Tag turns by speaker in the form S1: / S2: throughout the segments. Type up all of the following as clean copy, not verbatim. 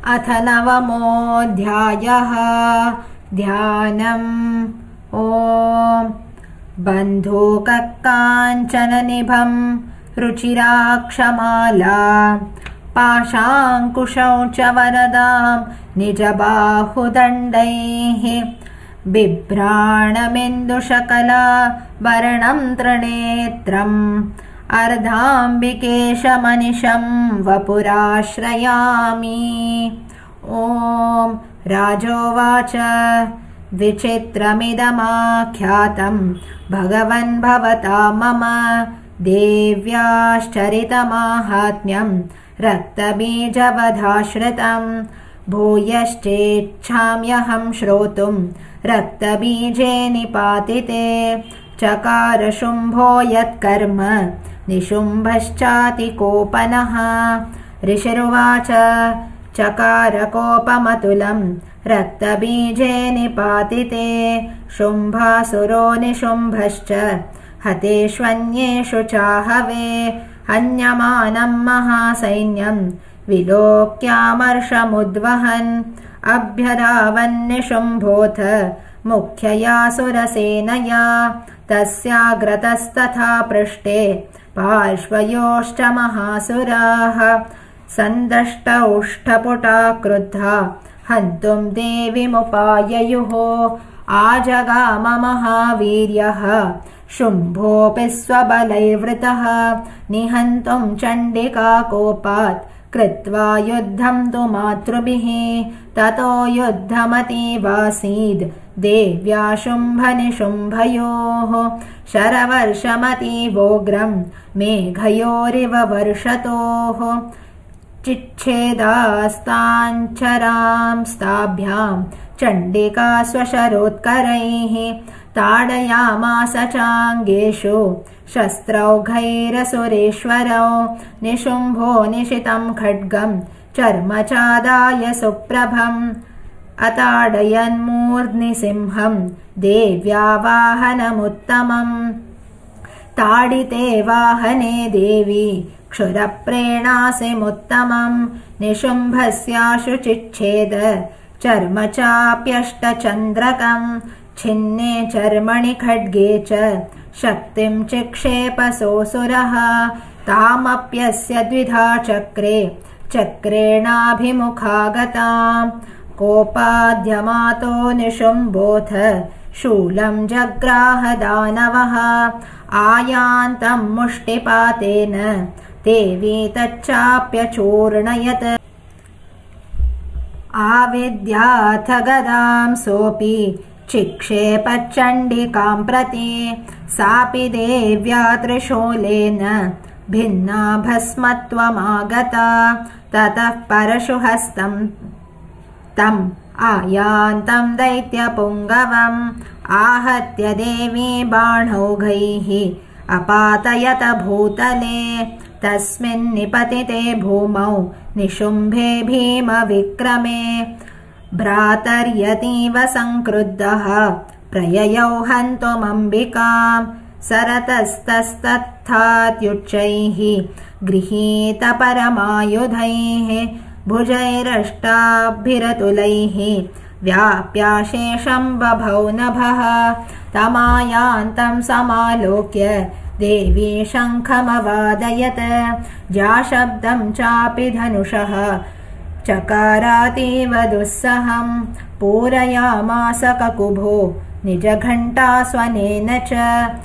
S1: अथ नवमोऽध्यायः। ध्यानम्। ॐ बन्धूककाञ्चननिभम् रुचिराक्षमाला पाशाङ्कुशौ च वरदाम् निजबाहुदण्डैः बिभ्राणमिन्दुशकला वर्णम् त्रिनेत्रम् अर्धाम्बिकेशमनिशं वपुराश्रयामि। ॐ राजोवाच विचित्रमिदमाख्यातं भगवन् भवता मम देव्याश्चरितमाहात्म्यं रक्तबीजवधाश्रितं भूयश्चेच्छाम्यहं श्रोतुं रक्तबीजे निपातिते चकार शुम्भो यत्कर्म निशुम्भश्चातिकोपनः। ऋषिरुवाच चकारकोपमतुलं रक्तबीजे निपातिते शुम्भासुरो निशुम्भश्च हतेष्वन्येषु चाहवे हन्यमानं महासैन्यं विलोक्यामर्षमुद्वहन् अभ्यधावन्निशुम्भोऽथ मुख्यया सुरसेनया तस्याग्रतस्तथा पृष्ठे पार्श्वयोश्च महासुराः सन्दष्टौष्ठपुटा क्रुद्धा हन्तुं देवीमुपाययुः। आजगाम महावीर्यः शुम्भोऽपि स्वबलैर्वृतः निहन्तुं चण्डिकाकोपात् कृत्वा युद्धं तु मातृभिः ततो युद्धमतीवासीद् देव्या शुम्भनिशुम्भयोः शरवर्षमतीवोग्रं मेघयोरिव वर्षतोः चिच्छेदास्ताञ्चरांस्ताभ्यां चण्डिका स्वशरोत्करैः ताडयामास चाङ्गेषु शस्त्रौघैरसुरेश्वरौ निशुम्भो निशितं खड्गं चर्मचादाय सुप्रभम् अताडयन्मूर्ध्नि सिंहं देव्या वाहनमुत्तमम् ताडिते वाहने देवी क्षुरप्रेणासिमुत्तमम् निशुम्भस्याशु चिच्छेद चर्मचाप्यष्टचन्द्रकम् छिन्ने चर्मणि खड्गे च शक्तिं चिक्षेपसोऽसुरः तामप्यस्य द्विधा चक्रे चक्रेणाभिमुखागताम् कोपाद्यमातो निशुम्भोऽथ शूलं जग्राह दानवः आयान्तं मुष्टिपातेन देवी तच्चाप्यचूर्णयत् आविद्याथ गदां सोऽपि चिक्षेपच्चण्डिकां प्रति सापि देव्या त्रिशूलेन भिन्ना भस्मत्वमागता ततः परशुहस्तं तम् आयान्तं दैत्यपुङ्गवम् आहत्य देवी बाणौघैः अपातयत भूतले तस्मिन् निपतिते भूमौ निशुम्भे भीमविक्रमे भ्रातर्यतीव संक्रुद्धः प्रययौ हन्तुमम्बिकाम् सरतस्तस्तत्थात्युच्चैः गृहीतपरमायुधैः भुजैरष्टाभिरतुलैः व्याप्याशेषं बभौ नभः तमायान्तं समालोक्य देवी शङ्खमवादयत् जाशब्दं चापि धनुषः चकारातीव दुस्सहं पूरयामास ककुभो निजघण्टास्वनेन च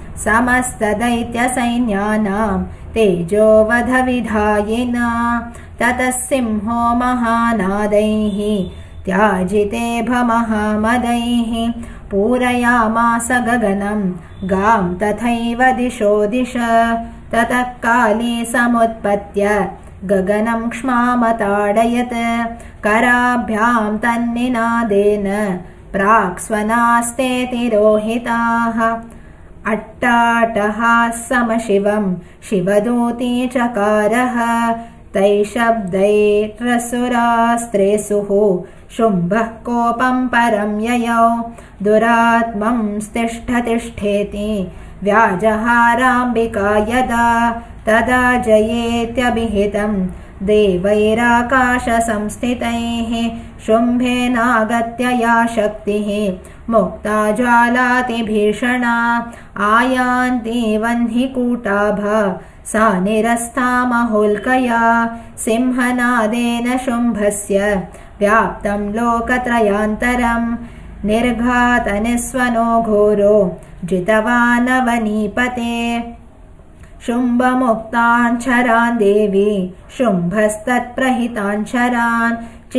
S1: समस्तदैत्यसैन्यानां तेजोवधविधायिना ततः सिंहो महानादैः त्याजिते भमहामदैः पूरयामास गगनं गां तथैव दिशो दिश ततः काली समुत्पत्य गगनं क्ष्मामताडयत् कराभ्यां तन्निनादेन प्राक्स्वनास्ते तिरोहिताः अट्टाटहाः समशिवं शिवदूती चकारः तैशब्दैरसुरास्त्रेषुः शुम्भः कोपं परं ययौ दुरात्मं तिष्ठतिष्ठेति व्याजहाराम्बिका यदा तदा जयेत्यभिहितं देवैराकाशसंस्थितैः शुम्भेनागत्य या शक्तिः मुक्ता ज्वालातिभीषणा आयान्ति वह्निकूटाभा सा निरस्ता महोल्कया सिंहनादेन शुम्भस्य व्याप्तं लोकत्रयान्तरम् निर्घातनिस्वनो घोरो जितवानवनीपते शुम्भमुक्तान् शरान् देवी शुम्भस्तत्प्रहितान् शरान्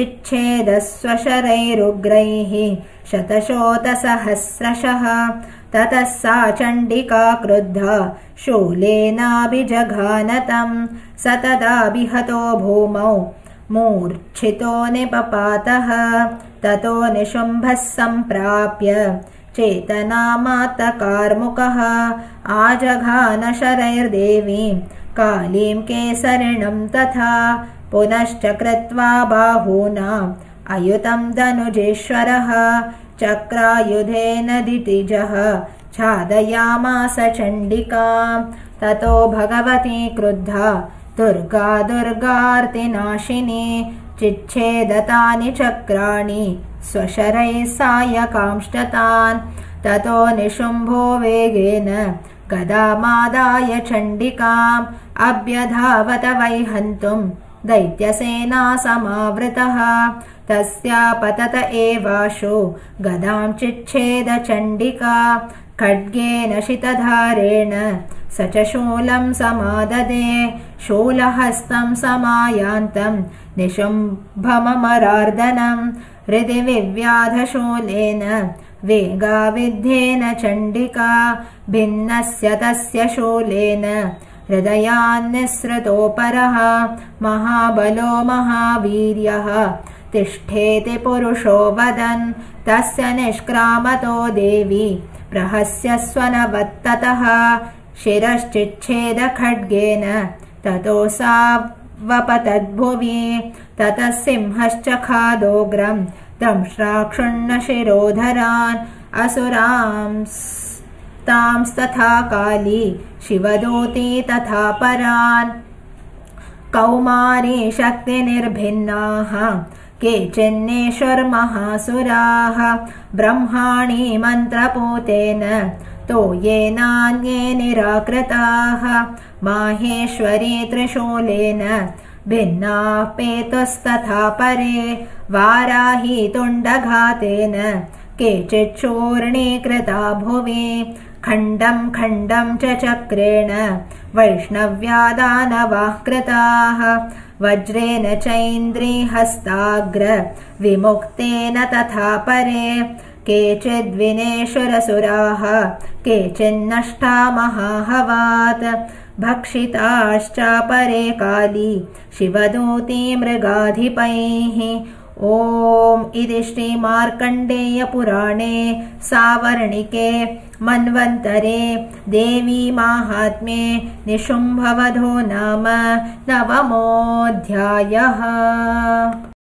S1: चिच्छेदस्वशरैरुग्रैः शतशोतसहस्रशः ततः सा चण्डिका क्रुद्धा शूलेनाभिजघानतम् स तदा विहतो भूमौ मूर्च्छितो निपपातः ततो निशुम्भः सम्प्राप्य चेतनामात्तकार्मुकः आजघान शरैर्देवीं कालीं केसरिणं तथा पुनश्च कृत्वा बाहूनाम् अयुतं धनुजेश्वरः चक्रायुधेन दितिजः छादयामास चण्डिकाम् ततो भगवती क्रुद्धा दुर्गा दुर्गार्तिनाशिनी चिच्छेदतानि चक्राणि स्वशरैः सायकांष्टतान् ततो निशुम्भो वेगेन गदामादाय चण्डिकाम् अभ्यधावत वैहन्तुम् दैत्यसेना समावृतः तस्यापतत एवाशु गदां चिच्छेद चण्डिका खड्गेन शितधारेण स च शूलं समाददे शूलहस्तं समायान्तं निशुम्भममरार्दनं हृदि विव्याधशूलेन वेगाविद्धेन चण्डिका भिन्नस्य तस्य शूलेन हृदयान्निःसृतोपरः महाबलो महावीर्यः तिष्ठेति पुरुषो वदन् तस्य निष्क्रामतो देवी प्रहस्य स्वनवत्ततः शिरश्चिच्छेद खड्गेन ततो सा वपतद्भुवि ततः सिंहश्च खादोग्रं दंष्ट्राक्षुण्ण शिरोधरान् असुरांस्तथा काली शिवदूती तथा परान् कौमारी शक्तिनिर्भिन्नाः केचिन्नेषुर्महासुराः ब्रह्माणि मन्त्रपूतेन तो येनान्ये निराकृताः माहेश्वरी त्रिशूलेन भिन्नाः पेतुस्तथा परे वाराही तुण्डघातेन केचिच्छूर्णीकृता भुवि खण्डं खण्डं च चक्रेण वैष्णव्या दानवाः कृताः वज्रेण चैन्द्रीहस्ताग्र विमुक्तेन तथा परे केचिद्विनेषुरसुराः केचिन्नष्टा महाहवात् भक्षिताश्चापरे काली शिवदूती मृगाधिपैः ॐ इति श्रीमार्कण्डेयपुराणे सावर्णिके मन्वन्तरे देवी माहात्म्ये निशुम्भवधो नाम 9मोऽध्यायः।